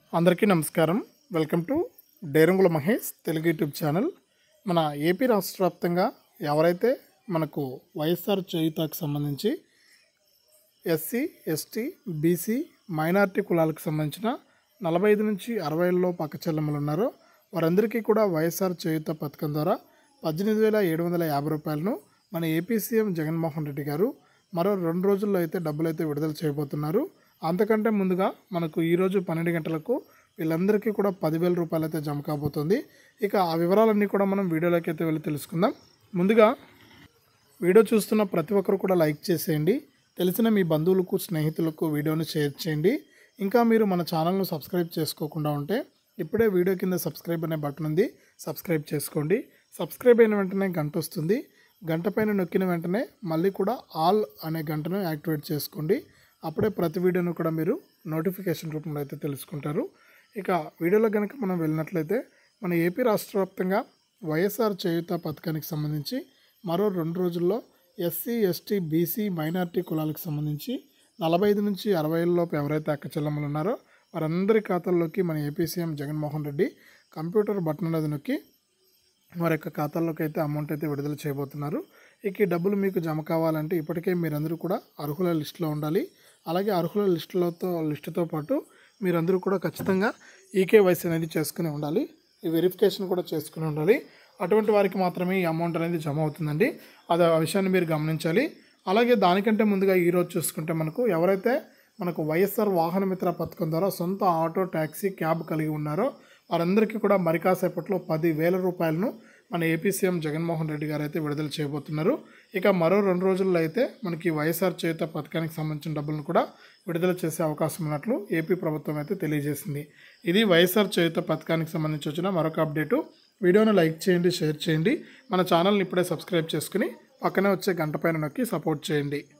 అందరికీ నమస్కారం. Welcome to Derangula Mahesh Telugu YouTube channel. మన ఏపీ రాష్ట్ర వ్యాప్తంగా ఎవరైతే మనకు వైఎస్ఆర్ చేయూతకు సంబంధించి ఎస్సీ, ఎస్టీ, బీసీ, మైనారిటీ కులాలకు సంబంధించిన 45 నుంచి 60 ఏళ్ళలోపు అక్కచెల్లెమ్మలు ఉన్నారో వారందరికీ కూడా వైఎస్ఆర్ చేయూత పథకం ద్వారా 18,750 రూపాయలను మన ఏపీ సీఎం జగన్మోహన్ రెడ్డి గారు మరో 2 రోజుల్లో అయితే డబ్బులైతే విడుదల చేయబోతున్నారు. అంతకంటే ముందుగా మనకు ఈరోజు 12 గంటలకు వీళ్ళందరికీ కూడా 10,000 రూపాయలు అయితే జమ కాబోతుంది. ఇక ఆ వివరాలన్నీ కూడా మనం వీడియోలోకి అయితే వెళ్ళి తెలుసుకుందాం. ముందుగా వీడియో చూస్తున్న ప్రతి ఒక్కరు కూడా లైక్ చేసేయండి. తెలిసిన మీ బంధువులకు, స్నేహితులకు వీడియోని షేర్ చేయండి. ఇంకా మీరు మన ఛానల్ను సబ్స్క్రైబ్ చేసుకోకుండా ఉంటే ఇప్పుడే వీడియో కింద సబ్స్క్రైబ్ అనే బటన్ ఉంది, సబ్స్క్రైబ్ చేసుకోండి. సబ్స్క్రైబ్ అయిన వెంటనే గంట వస్తుంది. గంట పైన నొక్కిన వెంటనే మళ్ళీ కూడా ఆల్ అనే గంటను యాక్టివేట్ చేసుకోండి. అప్పుడే ప్రతి వీడియోను కూడా మీరు నోటిఫికేషన్ రూపంలో అయితే తెలుసుకుంటారు. ఇక వీడియోలో కనుక మనం వెళ్ళినట్లయితే మన ఏపీ రాష్ట్ర వ్యాప్తంగా వైఎస్ఆర్ చేయూత పథకానికి సంబంధించి మరో 2 రోజుల్లో ఎస్సీ, ఎస్టీ, బీసీ, మైనారిటీ కులాలకు సంబంధించి 45 నుంచి 60 ఏళ్ళలోపు ఎవరైతే అక్కచెల్లెమ్మలు ఉన్నారో వారందరి ఖాతాల్లోకి మన AP CM Jaganmohan Reddy computer button అనేది నొక్కి వారి యొక్క ఖాతాల్లోకి అయితే అమౌంట్ అయితే విడుదల చేయబోతున్నారు. ఇక ఈ డబ్బులు మీకు జమ కావాలంటే ఇప్పటికే మీరందరూ కూడా అర్హుల లిస్టులో ఉండాలి. అలాగే అర్హుల లిస్టుతో పాటు మీరందరూ కూడా ఖచ్చితంగా ఈకేవైసీ అనేది చేసుకుని ఉండాలి. ఈ వెరిఫికేషన్ కూడా చేసుకుని ఉండాలి. అటువంటి వారికి మాత్రమే ఈ అమౌంట్ అనేది జమ అవుతుందండి. అది ఆ విషయాన్ని మీరు గమనించాలి. అలాగే దానికంటే ముందుగా ఈరోజు చూసుకుంటే ఎవరైతే మనకు వైఎస్ఆర్ వాహన మిత్ర పథకం ద్వారా సొంత ఆటో, ట్యాక్సీ, క్యాబ్ కలిగి ఉన్నారో వారందరికీ కూడా మరి కాసేపట్లో 10,000 రూపాయలను మన ఏపీ సీఎం జగన్మోహన్ రెడ్డి గారు అయితే విడుదల చేయబోతున్నారు. ఇక మరో 2 రోజుల్లో అయితే మనకి వైఎస్ఆర్ చేయూత పథకానికి సంబంధించిన డబ్బులను కూడా విడుదల చేసే అవకాశం ఉన్నట్లు ఏపీ ప్రభుత్వం అయితే తెలియజేసింది. ఇది వైఎస్ఆర్ చేయూత పథకానికి సంబంధించి వచ్చిన మరొక అప్డేటు. వీడియోను లైక్ చేయండి, షేర్ చేయండి. మన ఛానల్ని ఇప్పుడే సబ్స్క్రైబ్ చేసుకుని పక్కనే వచ్చే గంట పైన నొక్కి సపోర్ట్ చేయండి.